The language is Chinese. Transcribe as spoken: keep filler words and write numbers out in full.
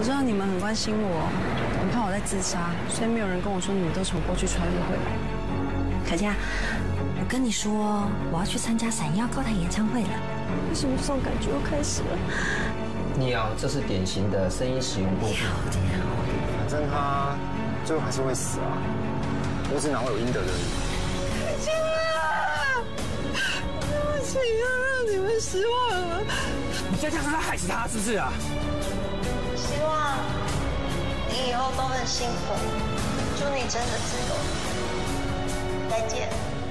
知道你们很关心我，很怕我在自杀，所以没有人跟我说你们都从过去穿越回来。 可嘉，我跟你说，我要去参加闪耀高台演唱会了。 为什么这种感觉又开始了？ 你啊，这是典型的声音使用过度。 反正他最后还是会死啊，我只哪会有应得的。 亲啊！对不起啊，让你们失望了。 你这样是在害死他，是不是啊？ 希望你以后都很幸福，祝你真的自由。再见。